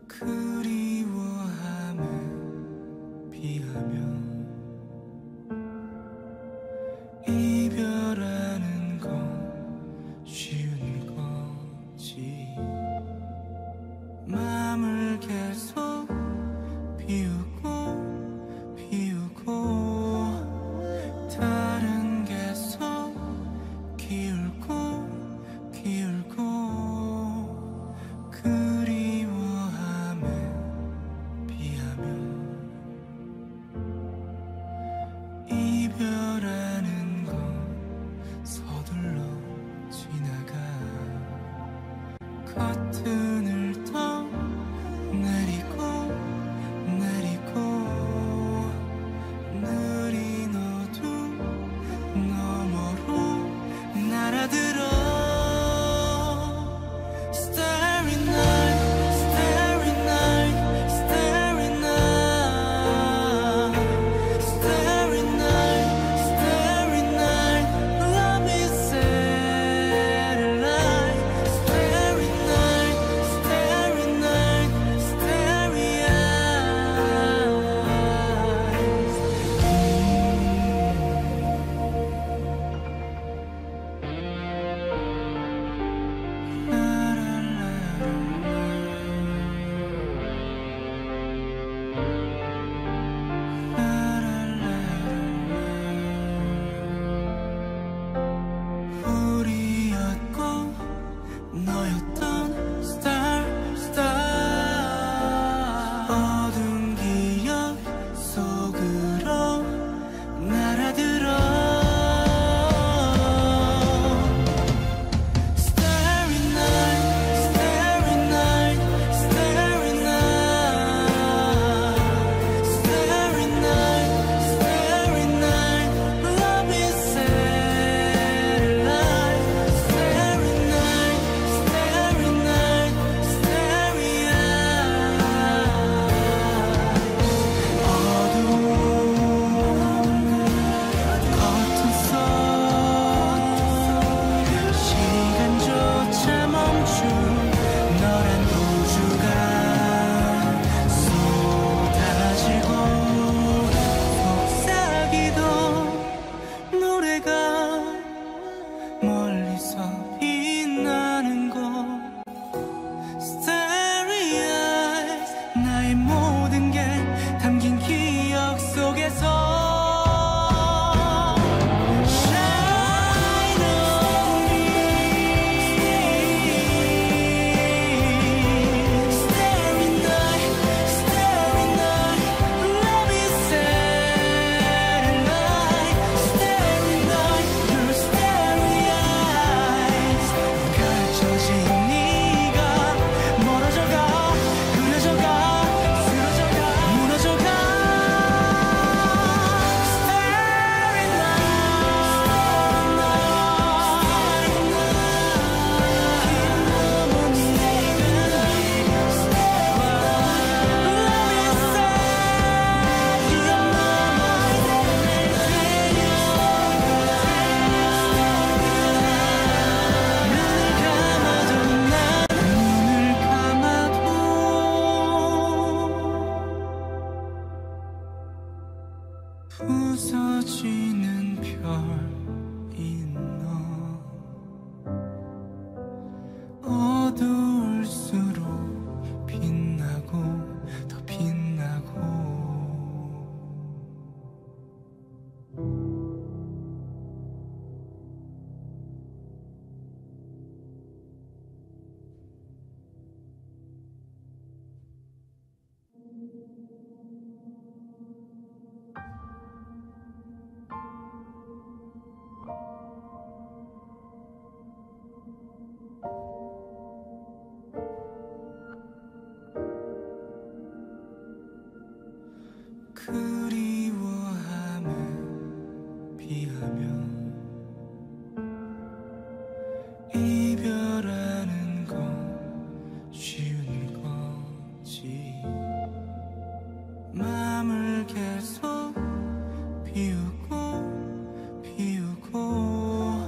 그리워함에 비하면 이별하는 건 쉬운 거지. 맘을 계속 비우고 비우고 다른 계속 기울고 기울고 그리워함에 비하면 이별하는 건 서둘러 지나가. 커튼을 더 내리고 내리고 느린 어둠 너머로 날아들어. Starry night, starry night, starry night, starry night, starry night. Love is satellite. Starry night, starry night, starry eyes. 우리였고 너였던 star star. 어두운 기억 속으로 날아들어. Starry night, starry night, starry night, starry night, starry night. Love is satellite. Starry night, starry night, starry eyes. 어두운 커튼 속 시간조차 멈춘 너란 우주가 쏟아지고 속삭이던 노래가 멀리서 빛나는 곳. Starry eyes. 나의 모든 게 담긴 기억 속에서 Shine on me. Starry night, starry night. Love is satellite. Starry night, your starry eyes. 갇혀진 네가 멀어져가 그려져가 쓰러져가 무너져가. Starry 눈을 감아도 부서지는 별인 너. 어두울수록 빛나고 더 빛나고. 그리워함에 비하면 이별하는 건 쉬운 거지. 맘을 계속 비우고 비우고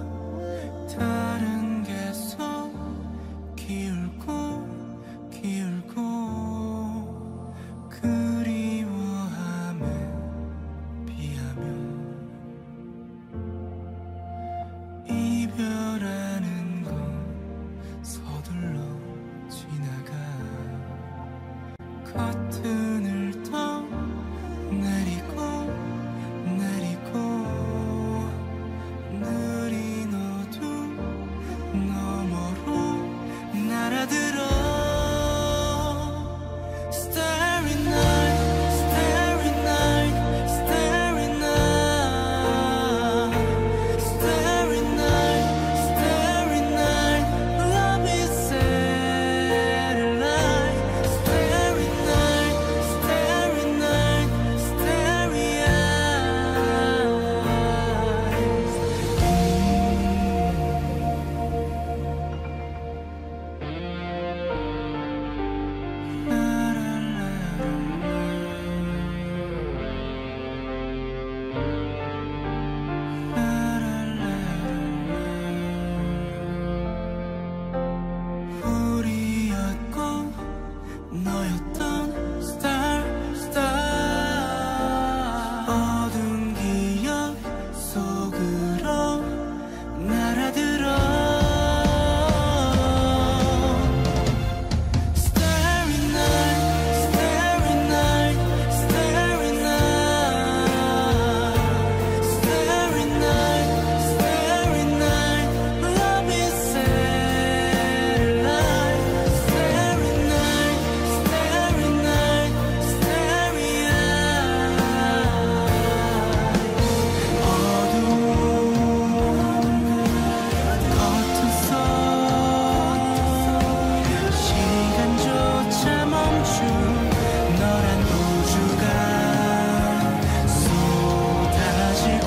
다른 계속 기울고 기울고 커튼을 더 내리고 내리고 느린 어둠 너머로 날아들어 Starry night, starry night, starry night, starry night, starry night. Love is satellite. Starry night, starry night, starry 우리였고 너였던 star star 어두운 기억 속으로 날아들어 Starry night, starry night, starry night, starry night, starry night. Love is satellite. Starry night, starry night, starry 어두운 커튼 속 시간조차 멈춘 너란 우주가 쏟아지고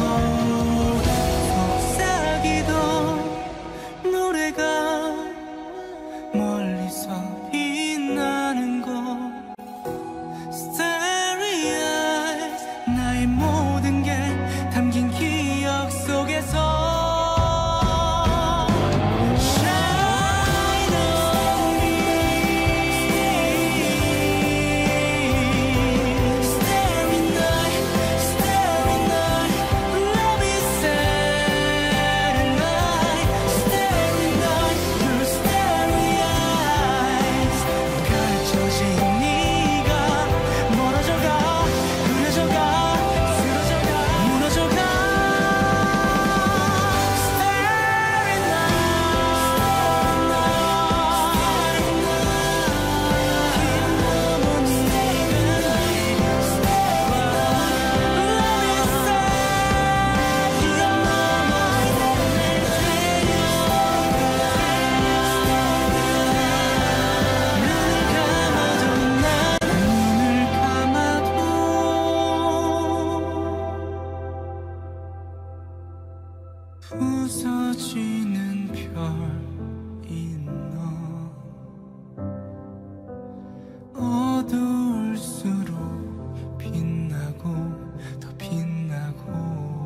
속삭이던 노래가 멀리서 빛나는 곳 Starry eyes 나의 모든 게 담긴 기억 속에서 Shine on me Starry night, starry night. Love is satellite. Starry night, your starry eyes. 가르쳐진 네가 멀어져가 그려져가 쓰러져가 무너져가 Starry 눈을 감아도 부서지는 별인 너 어두울수록 빛나고 더 빛나고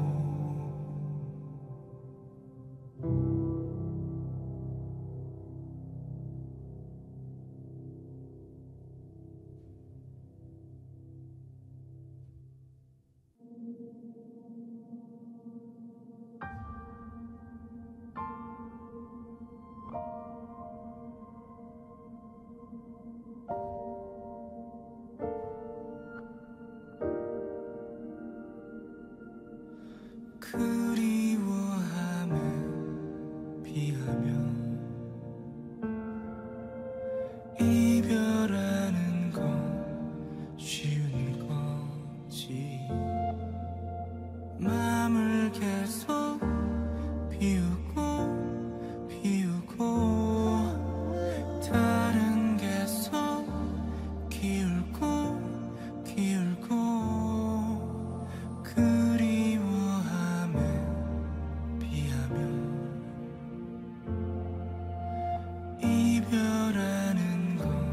그리워함은 비하면 이별하는 건 쉬운 거지 마음을 계속 비우고 비우고 다른 계속 기울고 기울고 그리워함에 비하면 이별하는 건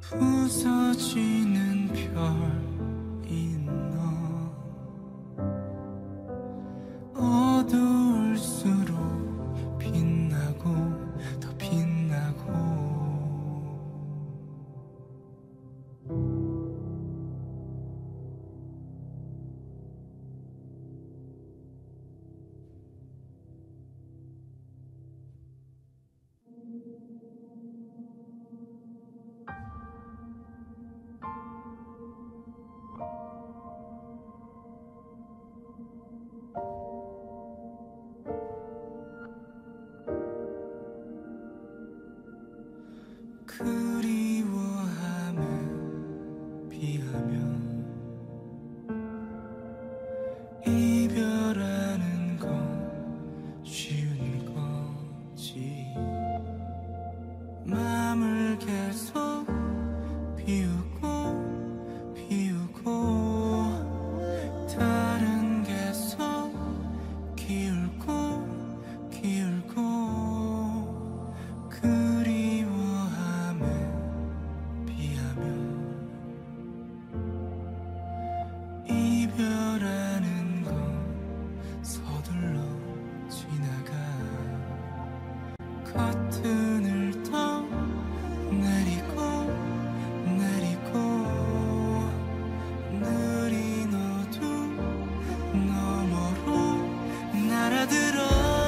부서지는 별이 너 어두울수록 빛나고 더 빛나고 그리워하며 비하며 이별하는 건 쉬운 거지 맘을 계속 비우고 비우고 다른 계속 기울고 기울고 그리워하며 비하며 이별하는 건 서둘러 지나가 커튼을 더 내리고 내리고 느린 어둠 너머로 날아들어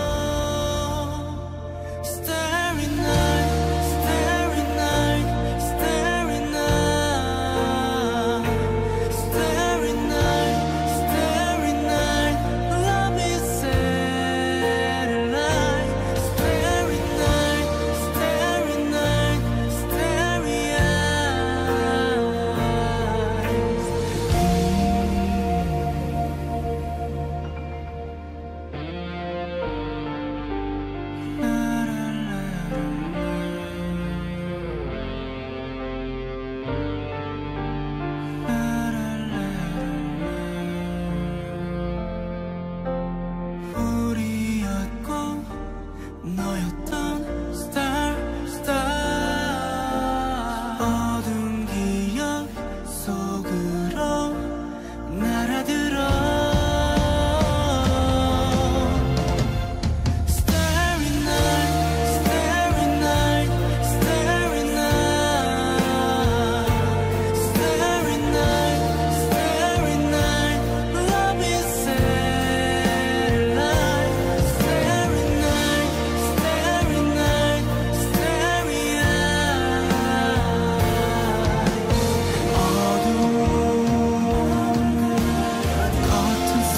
Starry night, starry night, starry night, starry night, starry night, love is satellite. Starry night, starry night, starry 우리였고 너였던 star star 어두운 기억 속으로 날아들어 Starry night, starry night, starry night, starry night, starry night, love is satellite. Starry night, starry night, starry 어두운 커튼 속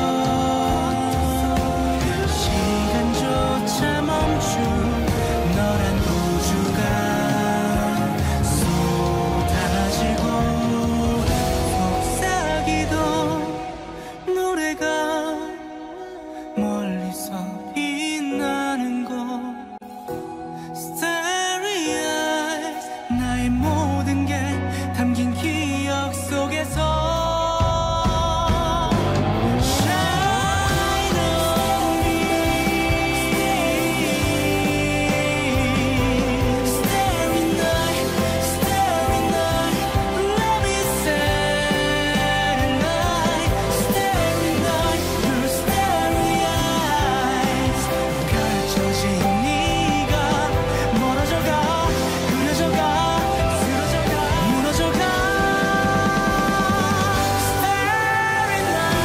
시간조차 멈춘 너란 우주가 쏟아지고 속삭이던 노래가 멀리서 빛나는 것 Starry eyes 나의 모든 게 담긴 기억 속에서 Shine on me Starry night, starry night, love is satellite. Starry night, your starry eyes 펼쳐진 네가 멀어져가 그려져가 쓰러져가 무너져가 Starry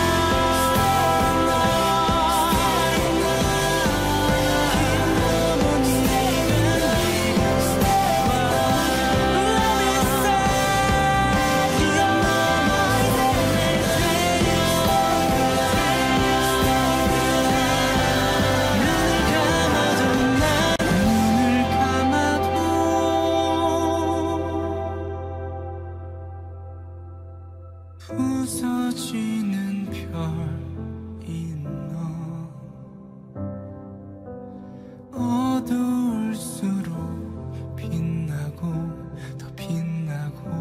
눈을 감아도 부서지는 별이 너 어두울수록 빛나고 더 빛나고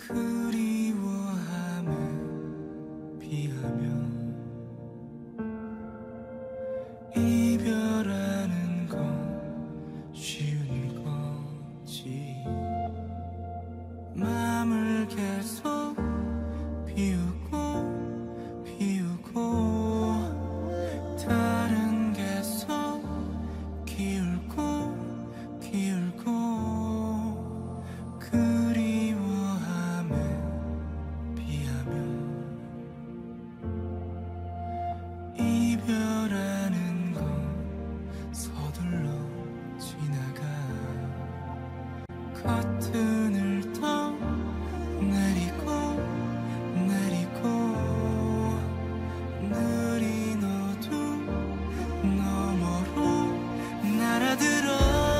그리워함에 비하면 이별하는 건 쉬운 거지. 맘을 계속 비우고 다른 계속 기울고 그리워함에 비하면 이별하는 건 서둘러 지나가. 커튼을 더 내리고 느린 어둠 너머로 날아들어.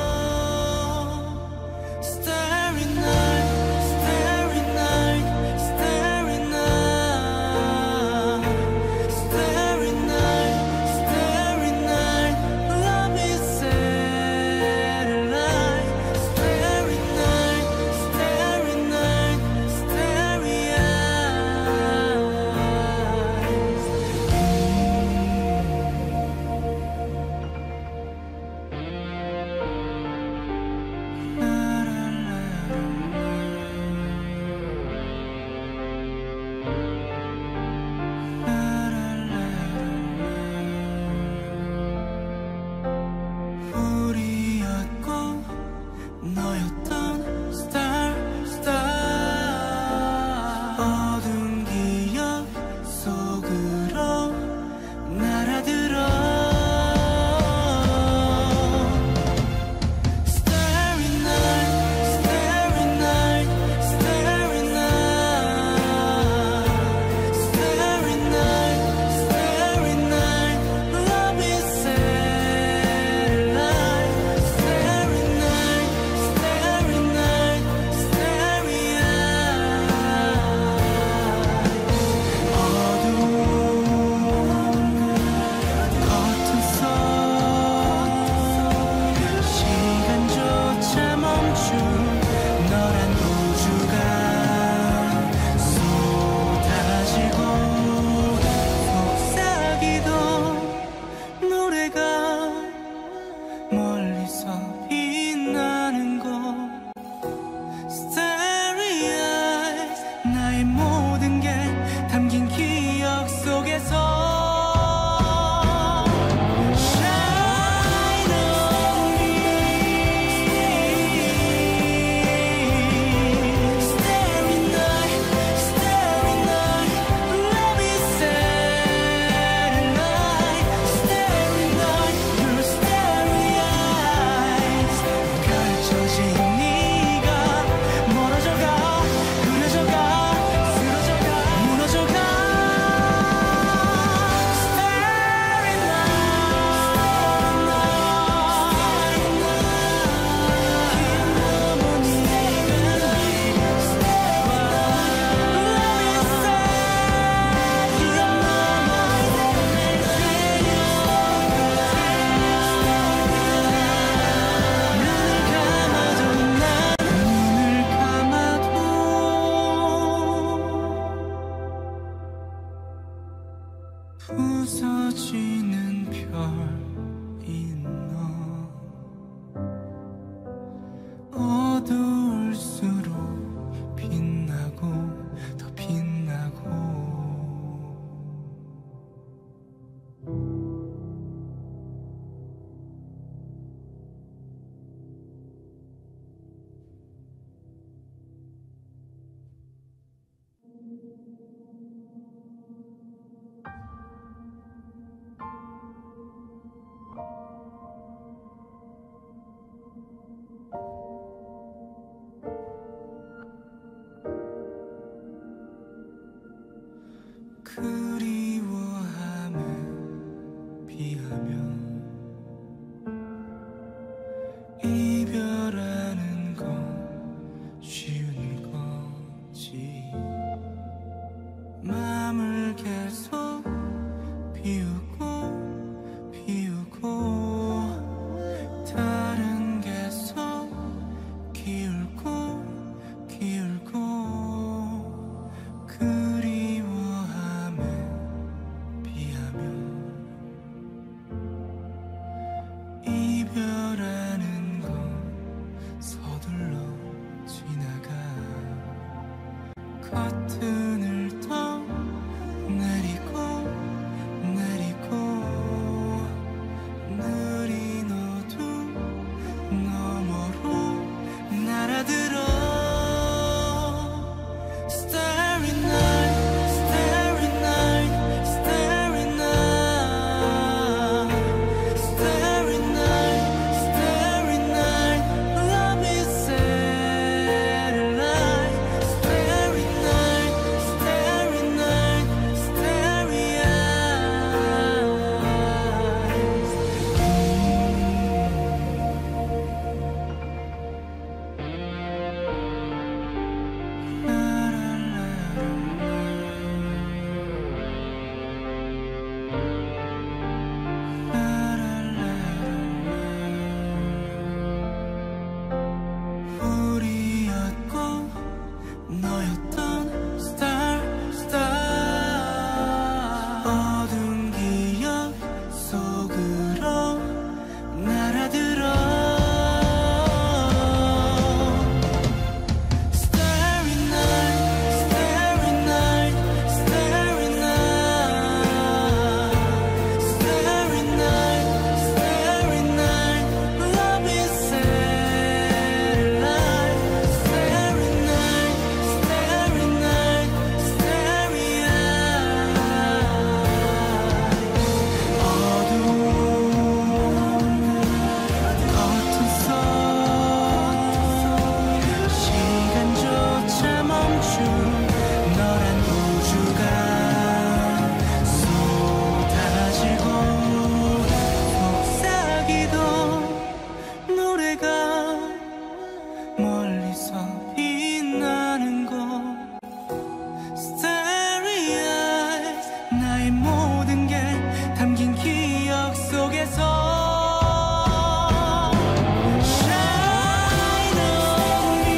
Starry night, starry night, starry night, starry night, starry night. Love is satellite. Starry night, starry night, starry 우리였고 너였던 star 어두운 기억 속으로 날아들어. Starry night, starry night, starry night, starry night, starry night. Love is satellite. Starry night, starry night, starry 어두운 커튼 속 시간조차 멈춘 너란 우주가 쏟아지고 속삭이던 노래가 멀리서 빛나는 곳. Starry eyes, 나의 모든 게 담긴 기억 속에서 Shine on me. Starry night, starry night. Love is satellite. Starry night, your starry eyes. 펼쳐진 네가 멀어져가 그려져가 쓰러져가 무너져가. Starry night, 긴 너머 네가 Love is sad. 기억 너머 눈을 감아도 부서지는 별인 너. 어두울수록 빛나고 더 빛나고. 그리워함에 비하면 이별하는 건 쉬운 거지. 맘을 계속 비우고 다른 계속 기울고 커튼을 더 내리고 느린 어둠 너머로 날아들어 Starry night, starry night, starry night, starry night, starry night, love is satellite. Starry night, starry night, starry eyes. 우리였고 너였던 star 어두운 기억 속으로 날아들어 Starry night, starry night, starry night, starry night, starry night, love is satellite. Starry night, starry night, starry eyes. 어두운 커튼 속 시간조차 멈춘 너란 우주가 쏟아지고 속삭이던 노래가 멀리서 빛나는 곳 Starry eyes 나의 모든 게 담긴 기억 속에서 Shine on me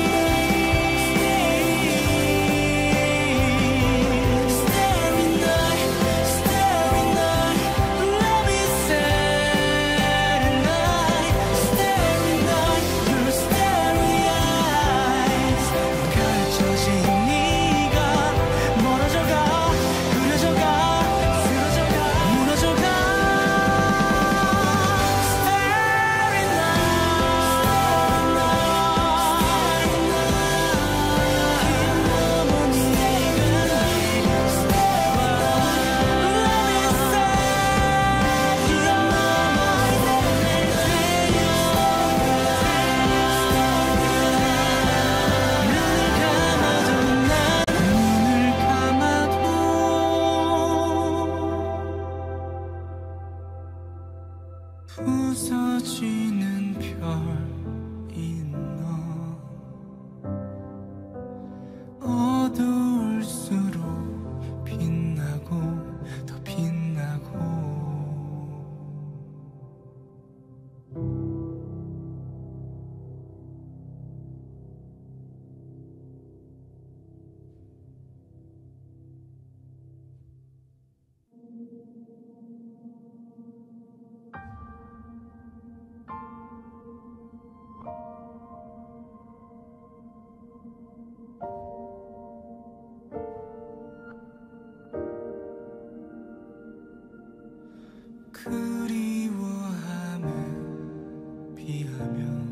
Starry night, starry night, love is satellite. Starry night, your starry eyes. 갇혀진 네가 멀어져가 그려져가 쓰러져가 무너져가 Starry 눈을 감아도 부서지는 별인 너 어두울수록 빛나고 더 빛나고 그리워함은 비하면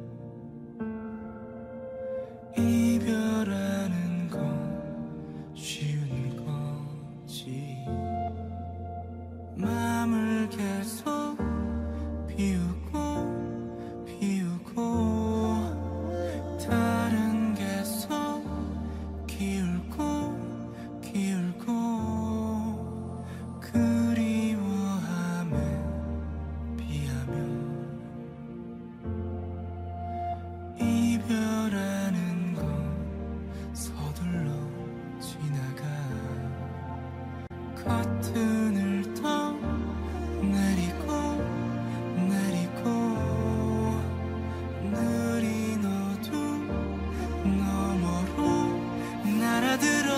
이별하는 건 쉬운 거지 마음을 계속 비우고 다른 계속 기울고 그리워함에 비하면 이별하는 건 서둘러 지나가 커튼을 더 내리고 느린 어둠 너머로 날아들어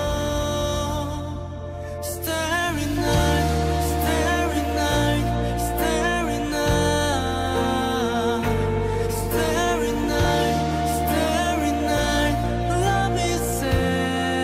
Starry night, starry night, starry night, starry night, starry night, love is sad.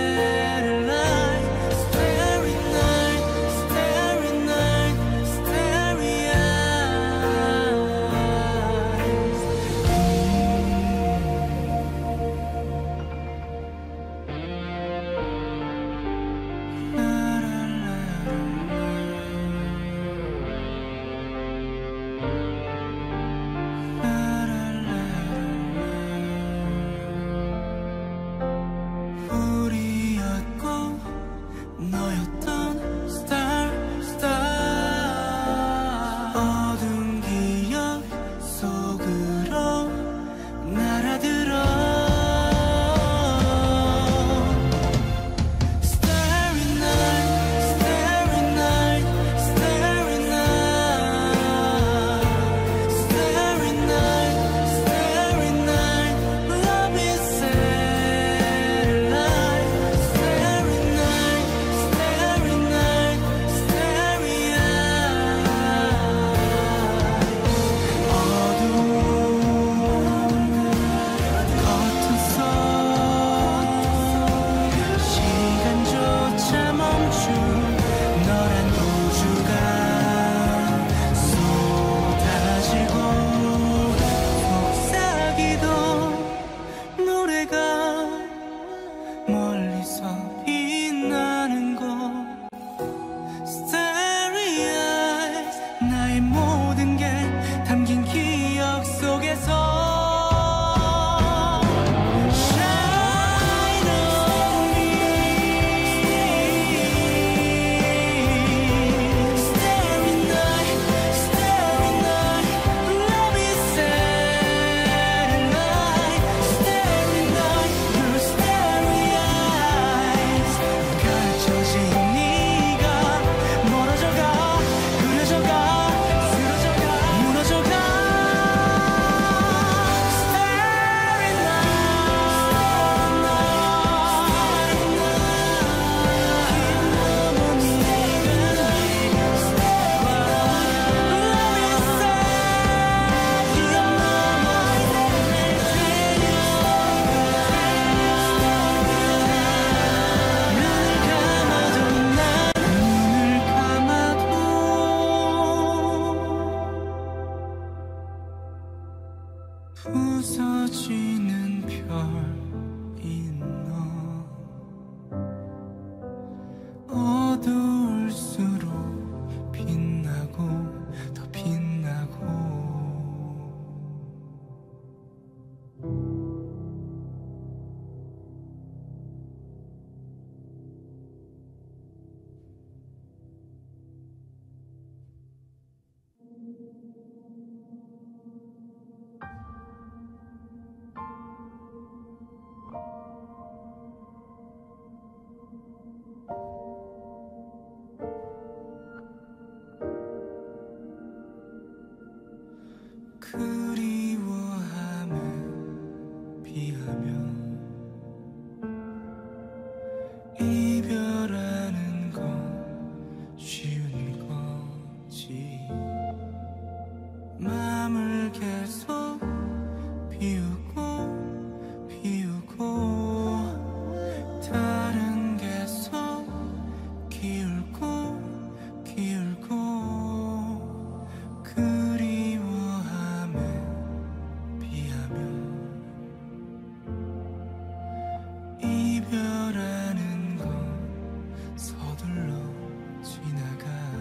이별하는 건 서둘러 지나가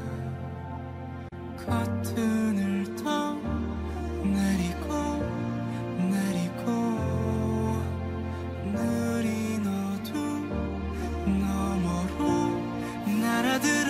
커튼을 더 내리고 내리고 느린 어둠 너머로 날아들어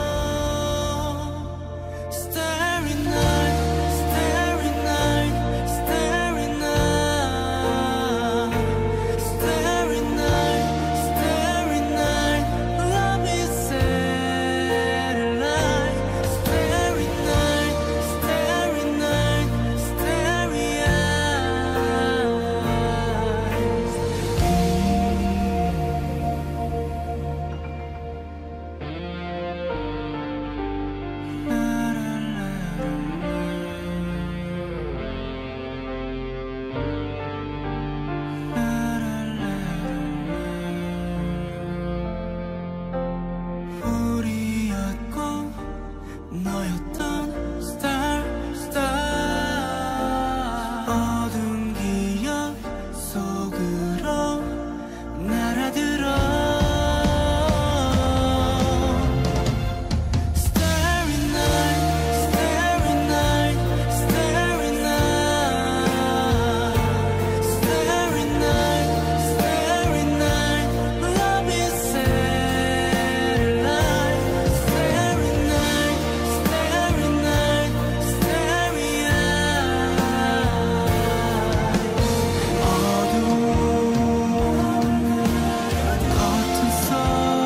Starry night, starry night, starry night, starry night, starry night. Love is satellite. Starry night, starry night, starry 우리였고 너였던 Star, Star. 어두운 기억 속으로 날아들어 Starry night, starry night, starry night, starry night, starry night. Love is satellite. Starry night, starry night, starry 어두운 커튼 속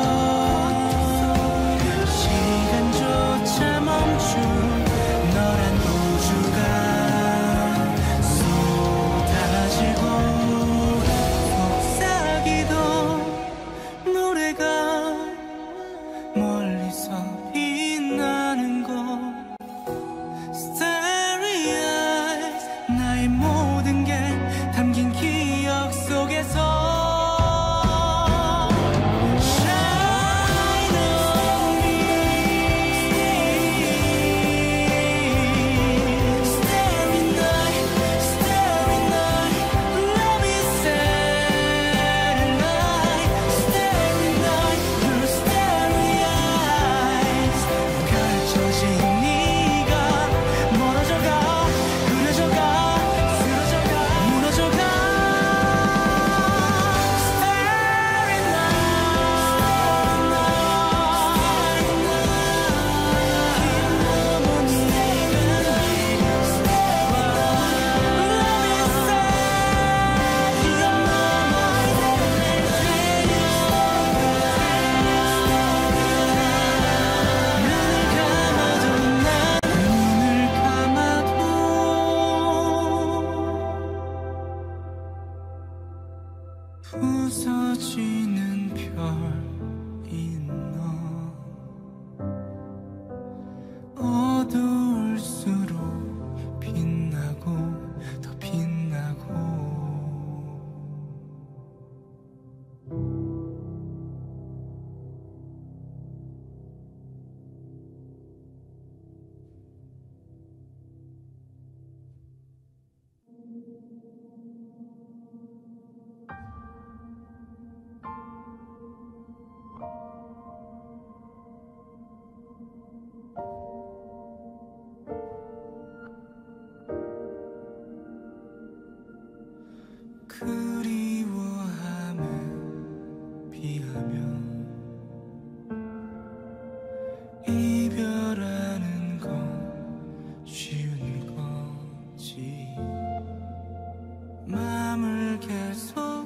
시간조차 멈춘 너란 우주가 쏟아지고 속삭이던 노래가 멀리서 빛나는 곳 Starry eyes 나의 모든 게 담긴 기억 속에서 Shine on me Starry night, starry night. Love is satellite. Starry night, your starry eyes. 펼쳐진 네가 멀어져가 그려져가 쓰러져가 무너져가 Starry night, 긴 넘어 네가 Love is sad 기억 넘어 눈을 감아도 부서지는 별인 너 어두울수록 빛나고 더 빛나고 그리워함은 비하면 이별하는 건 쉬운 거지 마음을 계속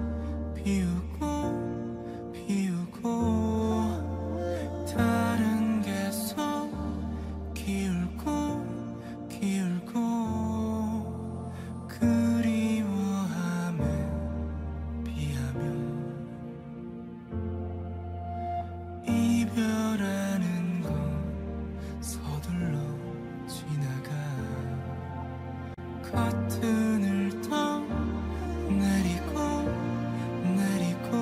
비우고 비우고 다른 계속 기울고 기울고 그리워함에 비하면 이별하는 건 서둘러 지나가 커튼을 더 내리고 내리고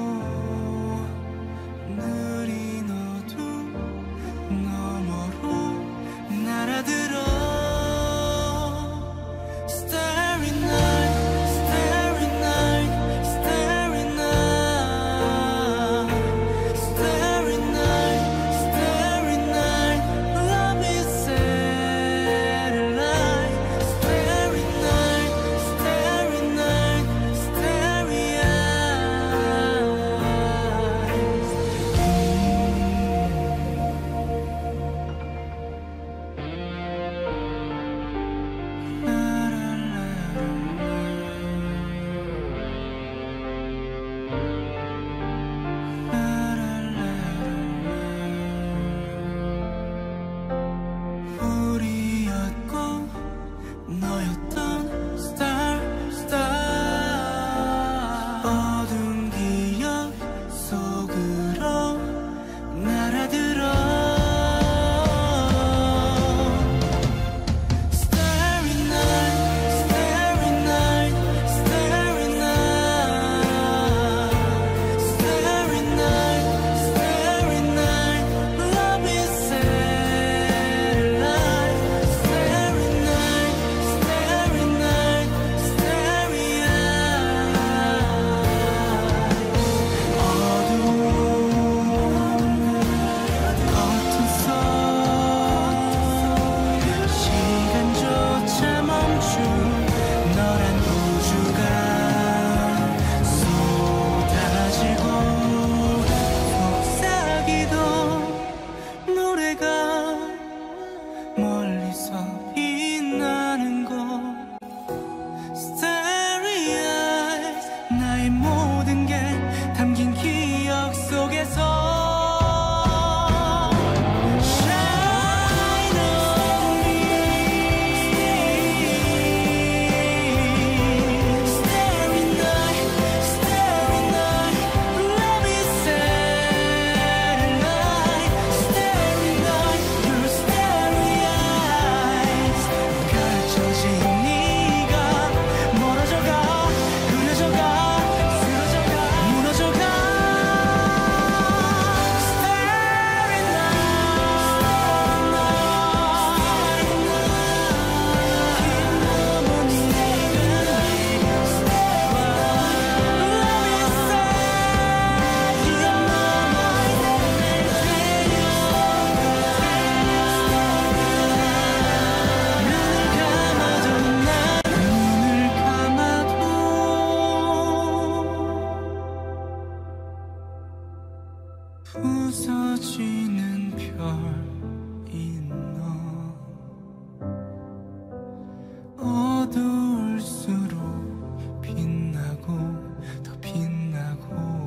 부서지는 별이 너 어두울수록 빛나고 더 빛나고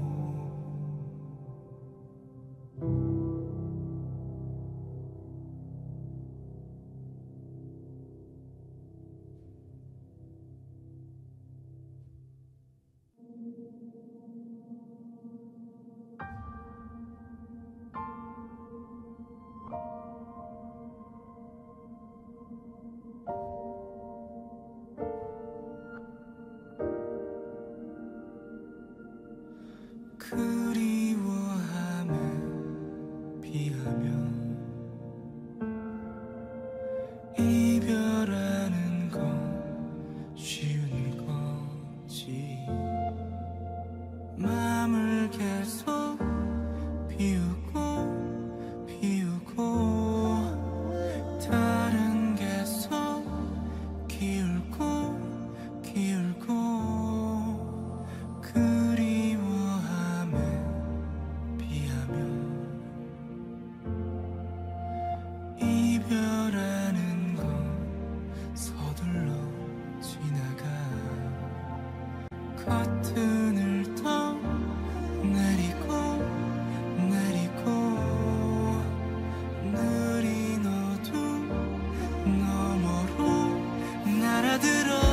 그리워함에 비하면 이별하는 건 쉬운 거지 맘을 계속 비우고 비우고 다른 계속 기울고 기울고 그리워함에 비하면 이별하는 건 서둘러 지나가 커튼을 더 내리고 내리고 느린 어둠 너머로 날아들어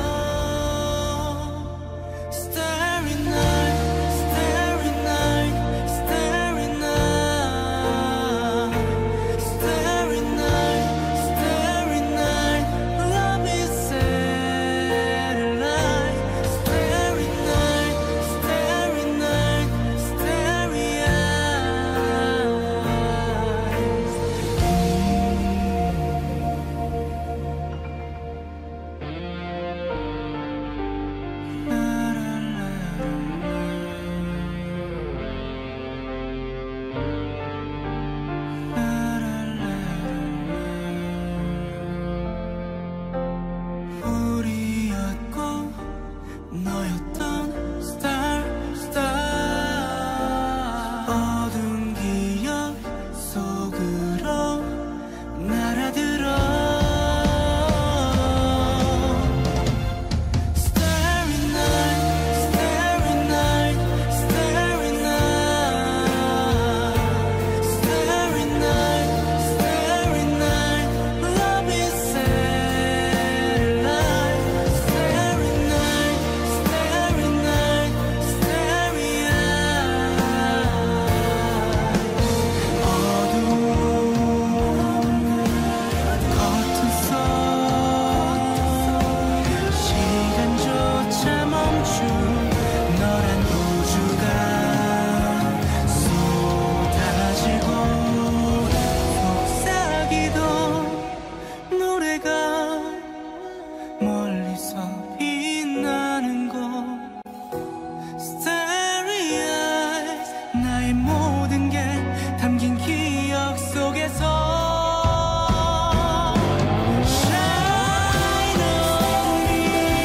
Starry night, starry night, starry night, starry night, starry night, love is satellite. Starry night, starry night, starry 우리였고 너였던 star star 어두운 기억 속으로 날아들어 Starry night, starry night, starry night, starry night, starry night, love is satellite. Starry night, starry night, starry 어두운 커튼 속 시간조차 멈춘 너란 우주가 쏟아지고 속삭이던 노래가 멀리서 빛나는 곳 Starry eyes 나의 모든 게 담긴 기억 속에서 Shine on me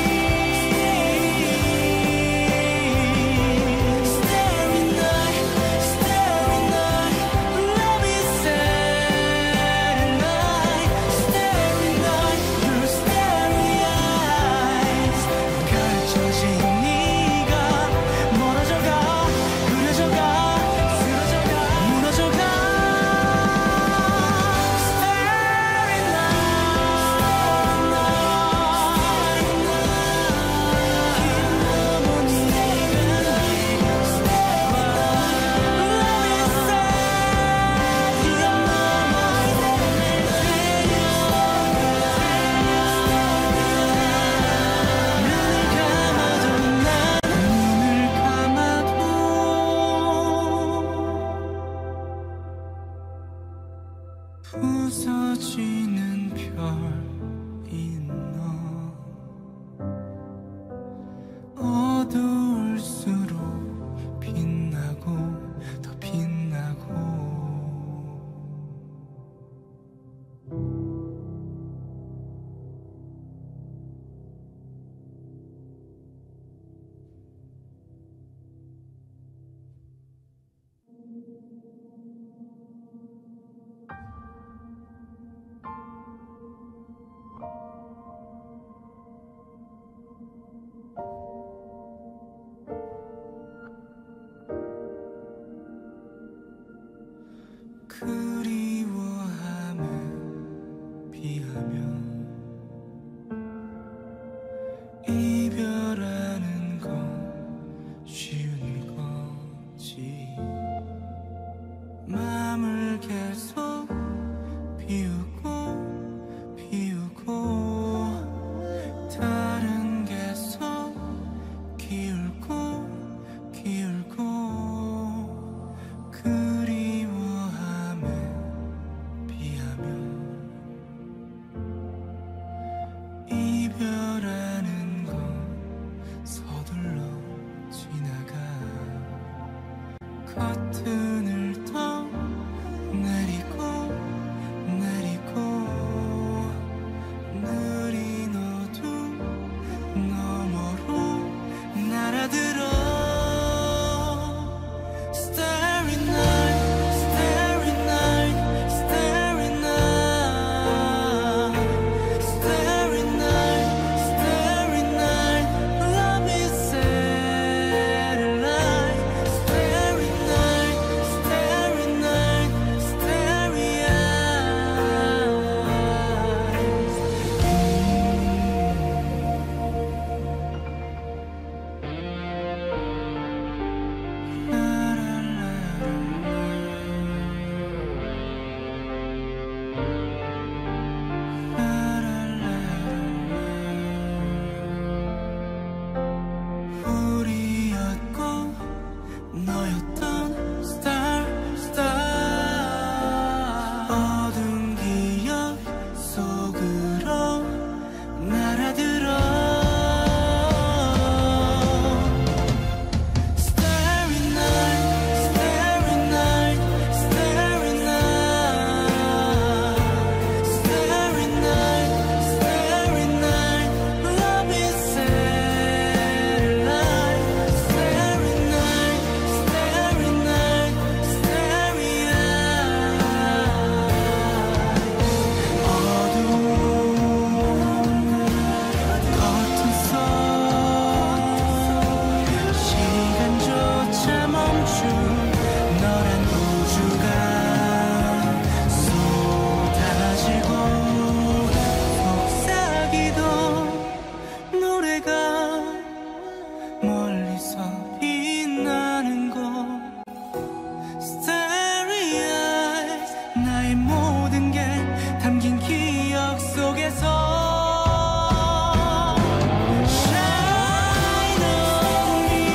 Starry night, starry night, love is satellite. Starry night, your starry eyes 펼쳐진 네가 멀어져가 그려져가 쓰러져가 무너져가 Starry night, 긴 넘어 네가 Love is 눈을 감아도 부서지는 별이 너 어두울수록 빛나고 더 빛나고 그리워함을 비하며 이별하는 건 쉬운 거지. 맘을 계속 비우고 다른 계속 기울고 그리워함에 비하며 이별하는 건 서둘러 지나가. 커튼을 더 내리고 느린 어둠 너머로 날아들어. Starry night, starry night, starry night, starry night, starry night. Love is satellite. Starry night, starry night, starry 우리였고 너였던 star 어두운 기억 속으로 날아들어. Starry night, starry night, starry night, starry night, starry night. Love is satellite. Starry night, starry night, starry 어두운 커튼 속 시간조차 멈춘 너란 우주가 쏟아지고 속삭이던 노래가 멀리서 빛나는 곳. Starry eyes, 나의 모든 게 담긴 기억 속에서 Shine on me.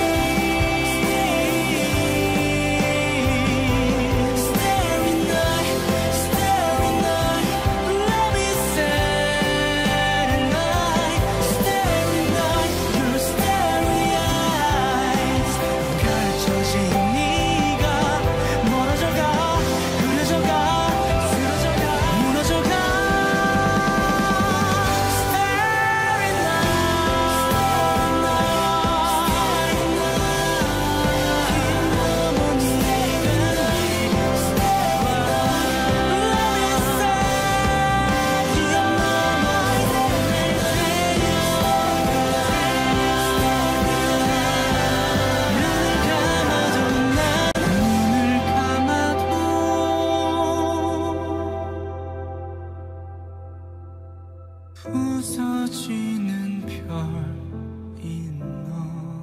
Starry night, starry night. Love is satellite. Starry night, your starry eyes. 펼쳐진 네가 멀어져가 그려져가 쓰러져가 무너져가. Starry night, 너무 네가 Love is sad. 기억 너머 눈을 감아도 부서지는 별인 너.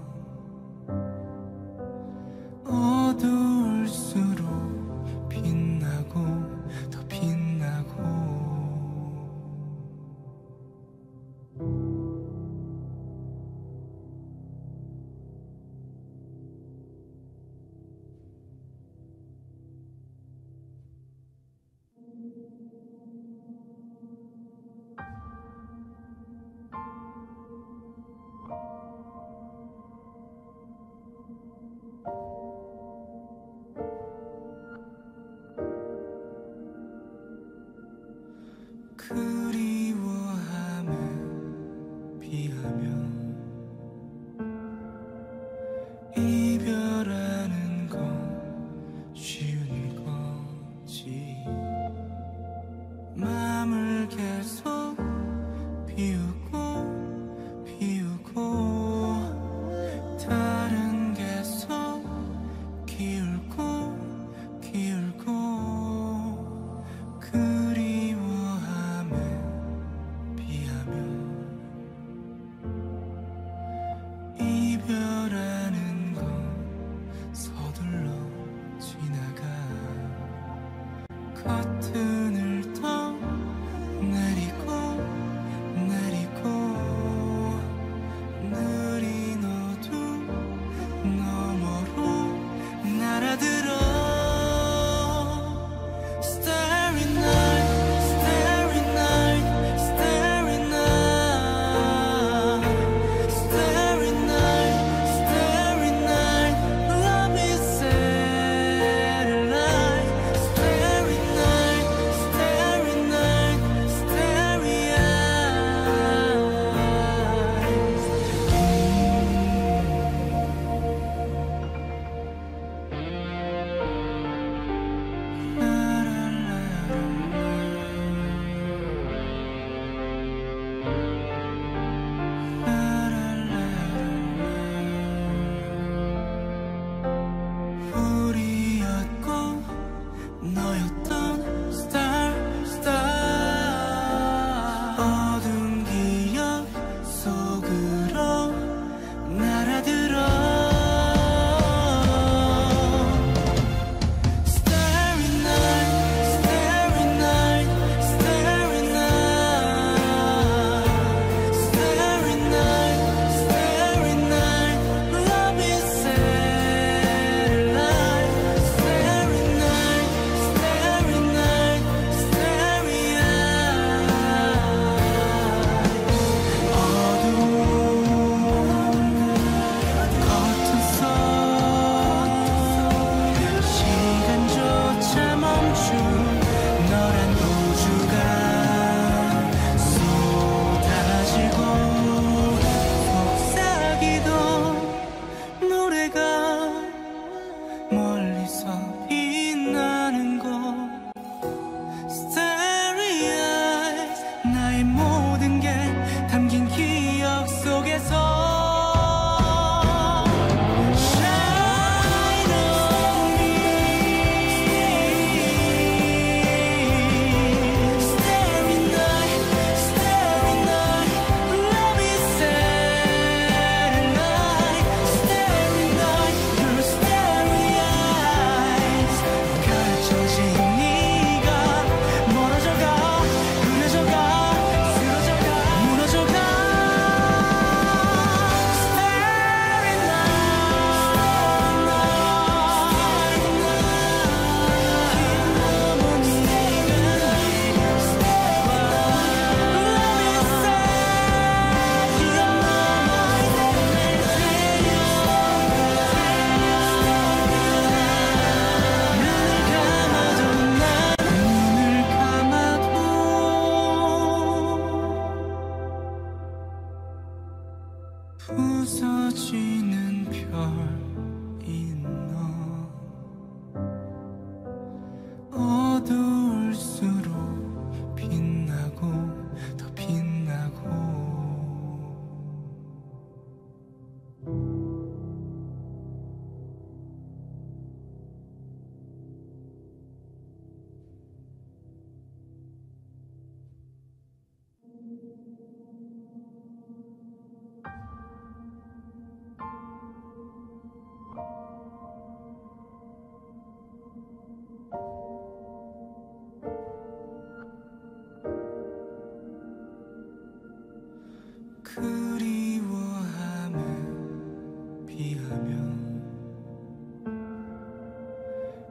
어두울수록 빛나고 더 빛나고. 그리워함을 비하며 이별하는 건 쉬운 거지. 맘을 계속 비우고 다른 계속 기울고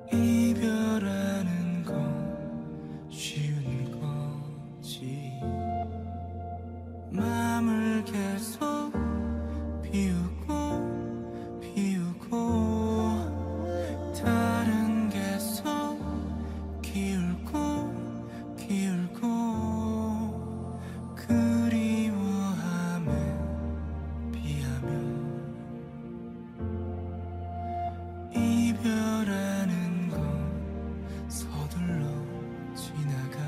이별하는 건 쉬운 거지. 맘을 계속 비우고 비우고 다른 계속 기울고 기울고 그리워함에 비하며 이별하는 건 서둘러 지나가.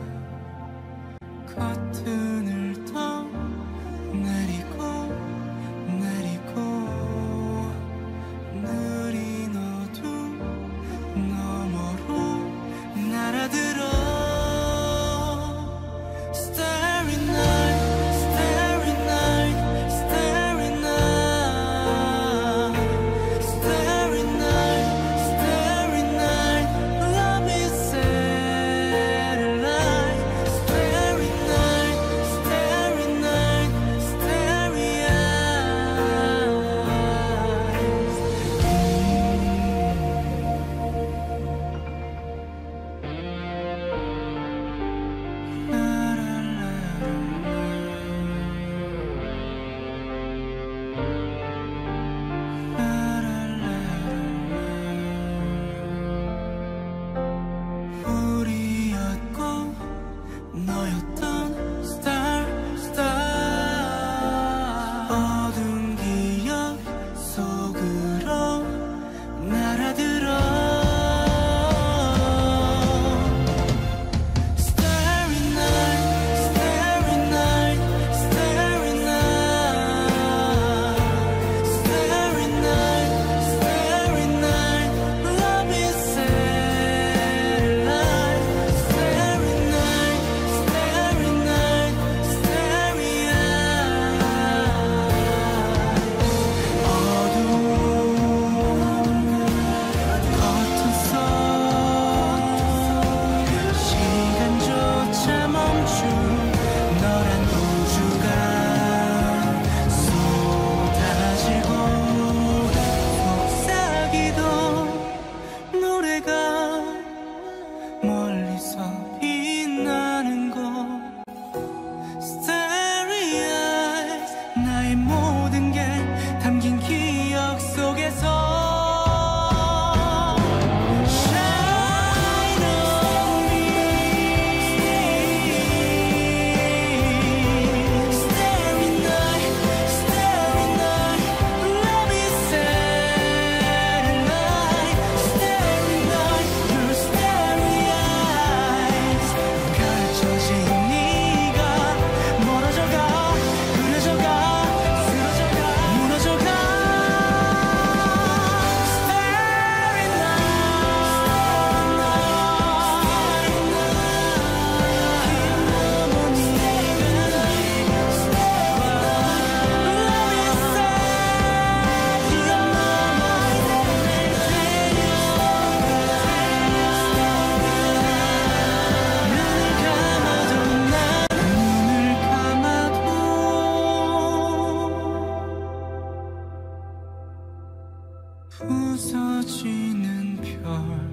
커튼을 더 내리고 내리고 느린 어둠 너머로 날아들어. Starry night, starry night, starry night, starry night, starry night. Love is satellite. Starry night, starry night, starry 우리였고 너였던 star star. 어두운 기억 속으로 날아들어. Starry night, starry night, starry night, starry night, starry night. Love is satellite. Starry night, starry night, starry 어두운 커튼 속 시간조차 멈춘 너란 우주가 쏟아지고 속삭이던 노래가 멀리서 빛나는 것. Starry eyes, 나의 모든 게 담긴 기억 속에서 Shine on me. Starry night, starry night. Love is satellite. Starry night, your starry eyes. 가르쳐진 네가 멀어져가 그려져가 쓰러져가 무너져가. Starry 눈을 감아도 부서지는 별